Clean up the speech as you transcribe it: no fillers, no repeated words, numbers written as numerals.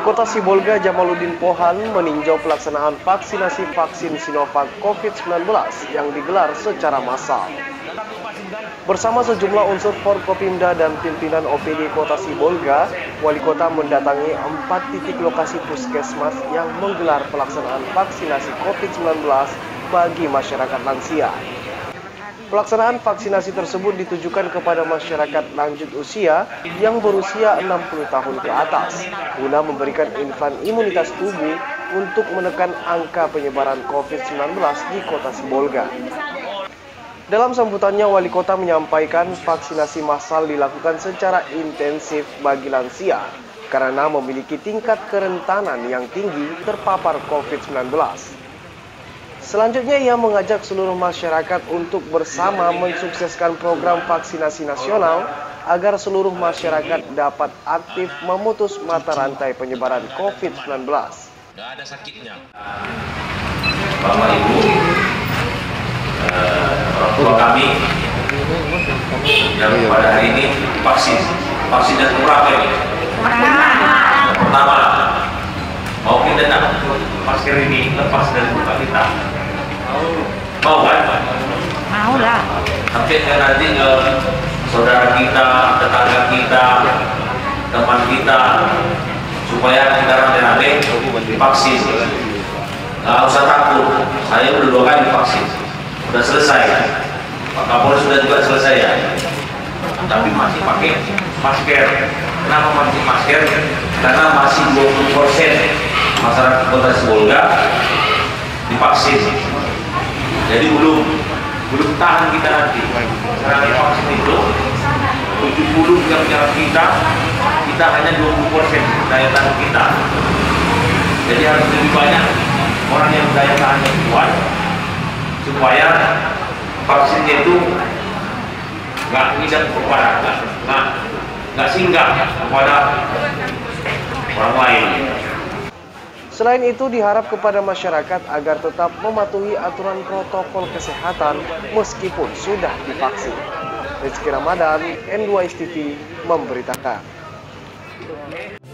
Kota Sibolga Jamaluddin Pohan meninjau pelaksanaan vaksinasi vaksin Sinovac COVID-19 yang digelar secara massal. Bersama sejumlah unsur Forkopimda dan pimpinan OPD Kota Sibolga, Wali Kota mendatangi 4 titik lokasi puskesmas yang menggelar pelaksanaan vaksinasi COVID-19 bagi masyarakat lansia. Pelaksanaan vaksinasi tersebut ditujukan kepada masyarakat lanjut usia yang berusia 60 tahun ke atas, guna memberikan imunitas tubuh untuk menekan angka penyebaran COVID-19 di Kota Sibolga. Dalam sambutannya, Wali Kota menyampaikan vaksinasi massal dilakukan secara intensif bagi lansia karena memiliki tingkat kerentanan yang tinggi terpapar COVID-19. Selanjutnya, ia mengajak seluruh masyarakat untuk bersama mensukseskan program vaksinasi nasional agar seluruh masyarakat dapat aktif memutus mata rantai penyebaran COVID-19. Nggak ada sakitnya. Bapak Ibu, orang tua kami yang pada hari ini vaksin. Vaksin yang berapa ini? Pertama. Mau kita tidak masker ini lepas dari muka kita? Mau kan? Mau lah. Sampai nanti ke saudara kita, tetangga kita, teman kita, supaya kita rame-rame divaksin. Nggak usah takut, saya udah 2 kali divaksin, udah selesai. Pak Kapolres sudah juga selesai ya, tapi masih pakai masker. Kenapa masih masker? Karena masih 20% masyarakat Kota Sibolga divaksin. Jadi belum tahan kita nanti. Sekarang vaksin itu 70 yang menyerang kita hanya 20% daya tahan kita. Jadi harus lebih banyak orang yang daya tahannya kuat supaya vaksinnya itu nggak tidak kepada nggak singgah kepada orang lain. Selain itu, diharap kepada masyarakat agar tetap mematuhi aturan protokol kesehatan meskipun sudah divaksin. Rizky Ramadan, N2 TV memberitakan.